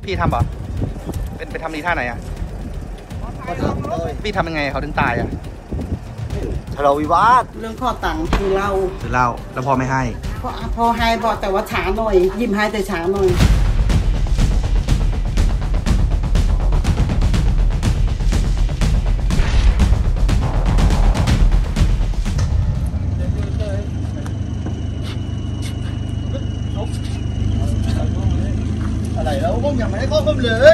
พี่ทำเหรอเป็นไปทำในท่าไหนอ่ะพี่ทำยังไงเขาถึงตายอ่ะทะเลาะวิวาทเรื่องข้อตังค์คือเราแล้วพอไม่ให้พอให้บอกแต่ว่าช้าหน่อยยิ้มให้แต่ช้าหน่อยอะไรแล้วผมยังไม่ได้ข้อความเลย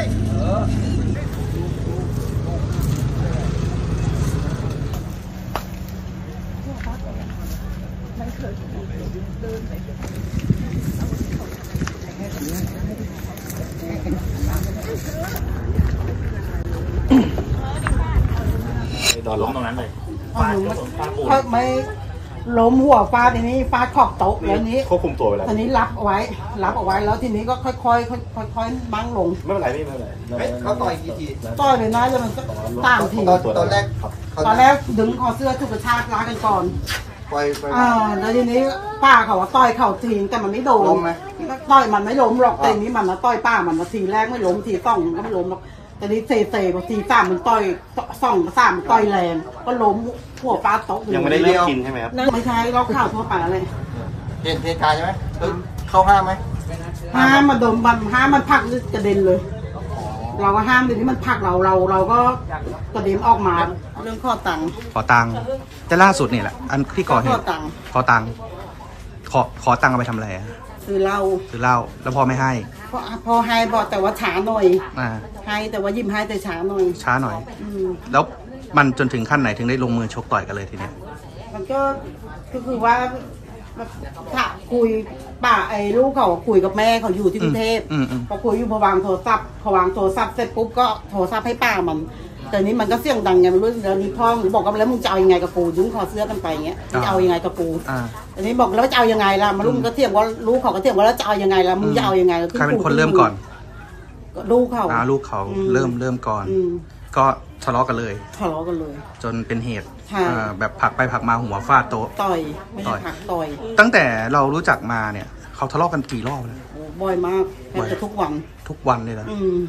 โดนล้มตรงนั้นเลยไม่ล้มหัวฟาดทีนี้ฟาดขอบโต๊ะแล้วนี้ควบคุมตัวไปแล้วทีนี้รับเอาไว้แล้วทีนี้ก็ค่อยๆบังลงไม่เป็นไรพี่ไม่เป็นไรเขาต่อยกี่ทีต่อยเลยนะแล้วมันก็ตามทีตอนแรกดึงคอเสื้อถูกกระชากล้ากันก่อนไปแล้วทีนี้ป้าเขาว่าต่อยเข่าทีแต่มันไม่โดนต่อยมันไม่ล้มหรอกแต่นี้มันนะต่อยป้ามันทีแรกไม่ล้มทีสองก็ไม่ล้มหรอกแต่นี้เซพอทีสามมันต่อย2 3มันต่อยแรงก็ล้มหัวป้าโต๊ะยังไม่ได้เลิกกินใช่ไหมครับไม่ใช่เราข่าวทั่วไปอะไรเห็นเหตุการณ์ใช่ไหมเข้าห้ามไหมห้ามมาโดนห้ามมันพักกระเด็นเลยเราก็ห้ามเดี๋ยวนี้มันพักเราก็กระเด็นออกมาเรื่องข้อตังค์แต่ล่าสุดนี่แหละอันที่ก่อเหตุขอตังค์เอาไปทำอะไรซื้อเหล้าแล้วพอไม่ให้พอให้บอกแต่ว่าช้าหน่อยให้แต่ว่ายิ้มให้แต่ช้าหน่อยแล้วมันจนถึงขั้นไหนถึงได้ลงมือชกต่อยกันเลยทีเนี้ยมันก็คือว่าถ้าคุยป้าไอ้ลูกเขาคุยกับแม่เขาอยู่ที่กรุงเทพพอคุยอยู่พอวางโทรศัพท์เสร็จปุ๊บก็โทรศัพท์ให้ป้ามันแต่นี้มันก็เสียงดังไงมันรู้แล้วนี้พ่อหรือบอกกันแล้วมึงจะเอายังไงกับกูดึงคอเสื้อกันไปเงี้ยจะเอายังไงกับกูอันนี้บอกแล้วจะเอายังไงล่ะมาลูกก็เถียงว่าลูกเขาก็เถียงว่าแล้วจะเอายังไงล่ะมึงจะเอายังไงใครเป็นคนเริ่มก่อนลูกเขาเริ่มก่อนก็ทะเลาะกันเลยจนเป็นเหตุแบบผลักไปผลักมาหัวฟาดโต๊ะต่อยไม่ใช่ผลักต่อยตั้งแต่เรารู้จักมาเนี่ยเขาทะเลาะกันกี่รอบแล้วบ่อยมากแทบจะทุกวันเลยเหรอ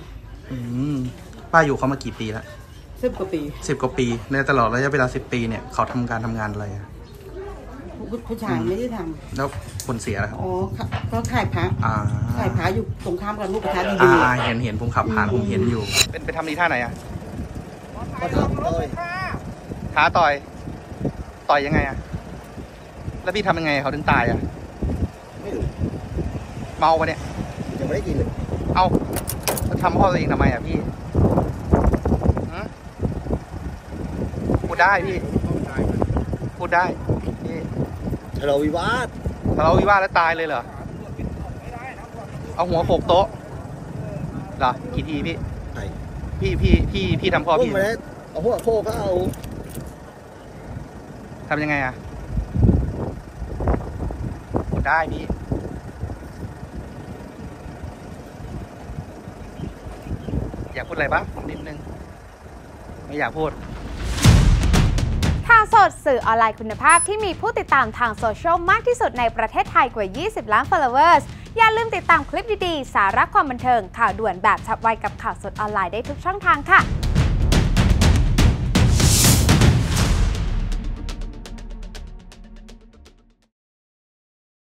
ป้าอยู่เขามากี่ปีแล้ว 10 กว่าปีในตลอดระยะเวลา10 ปีเนี่ยเขาทำงานอะไรผู้ชายไม่ได้ทำแล้วคนเสียครับก็ขายพระอยู่ตรงข้ามกับลูกกระทะดีเห็นผมขับผ่านผมเห็นอยู่เป็นไปทำในท่าไหนอ่ะท้าต่อยยังไงอ่ะแล้วพี่ทำยังไงเขาถึงตายอ่ะไม่รู้เมาปะเนี่ยยังไม่ได้กินเลยเอาทำพ่อตัวเองทำไมอ่ะพี่พูดได้พี่พูดได้พี่ทะเลาะวิวาทแล้วตายเลยเหรอเอาหัวโขกโต๊ะเหรอกี่ทีพี่ทำพ่อพี่เอาหัวโขกก็เอาทำยังไงอ่ะพูดได้พี่อยากพูดอะไรบ้างนิดนึงไม่อยากพูดข่าวสดสื่อออนไลน์คุณภาพที่มีผู้ติดตามทางโซเชียลมากที่สุดในประเทศไทยกว่า 20 ล้าน followers อย่าลืมติดตามคลิปดีๆสาระความบันเทิงข่าวด่วนแบบฉับไวกับข่าวสดออนไลน์ได้ทุกช่องทางค่ะ